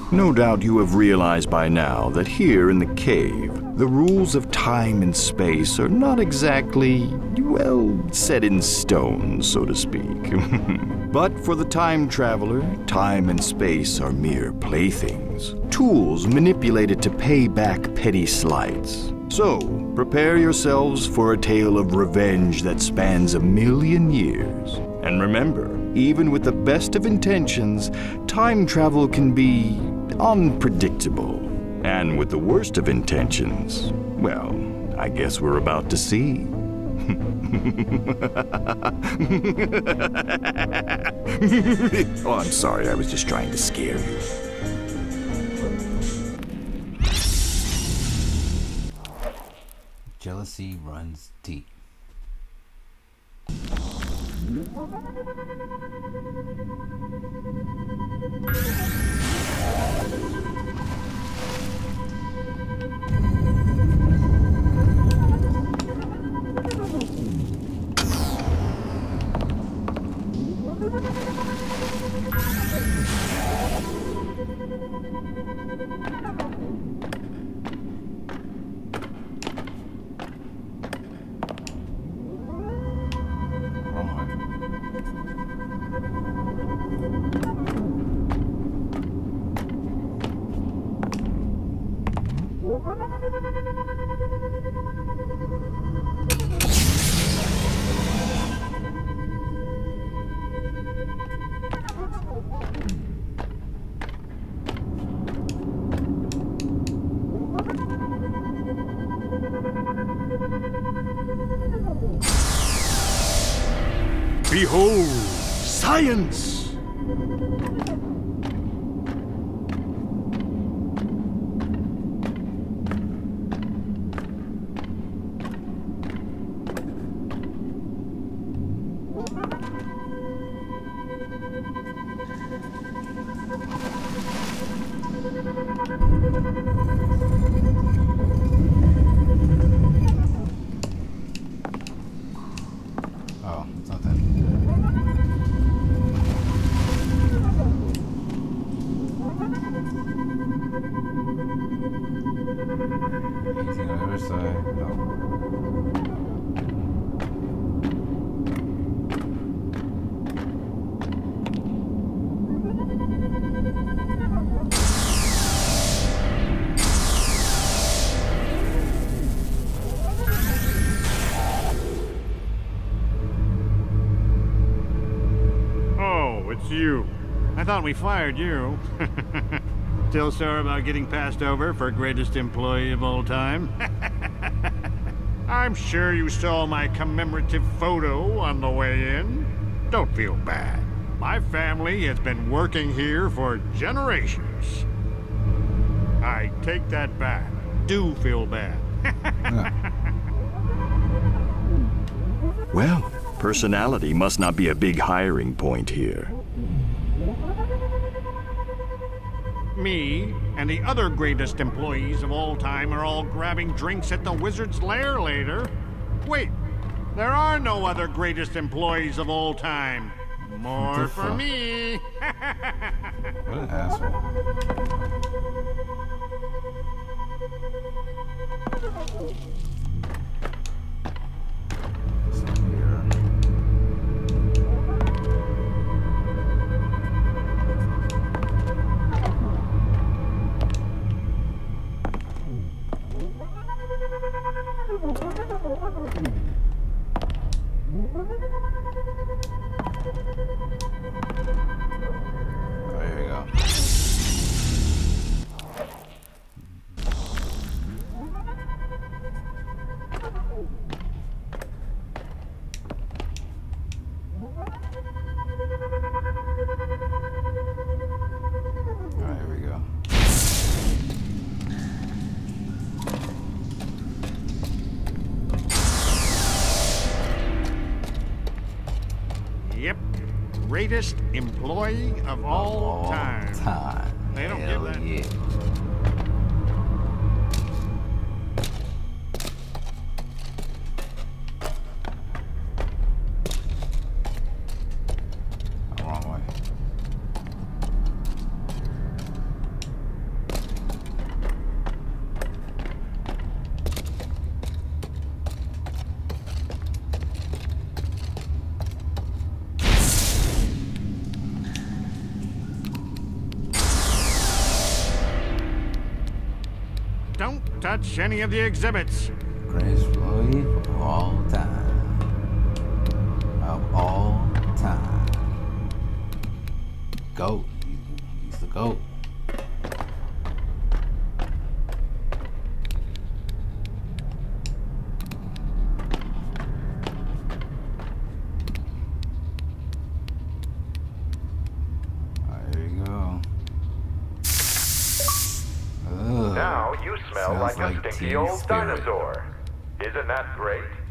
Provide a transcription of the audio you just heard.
No doubt you have realized by now that here in the cave, the rules of time and space are not exactly, well, set in stone, so to speak. But for the time traveler, time and space are mere playthings, tools manipulated to pay back petty slights. So, prepare yourselves for a tale of revenge that spans 1,000,000 years. And remember, even with the best of intentions, time travel can be unpredictable. And with the worst of intentions, well, I guess we're about to see. Oh, I'm sorry, I was just trying to scare you. Jealousy runs deep. Behold, science! Oh, it's not that. Anything on the other side? No. Oh, it's you. I thought we fired you. Still sore about getting passed over for greatest employee of all time? I'm sure you saw my commemorative photo on the way in. Don't feel bad. My family has been working here for generations. I take that back. Do feel bad. Well, personality must not be a big hiring point here. Me and the other greatest employees of all time are all grabbing drinks at the Wizard's Lair later. Wait, there are no other greatest employees of all time. More for me. What an asshole. Oh, here we go. All right, here we go. Yep, greatest employee of all time. They don't Hell give that. yeah. Wrong way. don't touch any of the exhibits. Greatest employee of all time. Of all time. GOAT. He's the GOAT. Now you smell like a stinky old dinosaur. Isn't that great?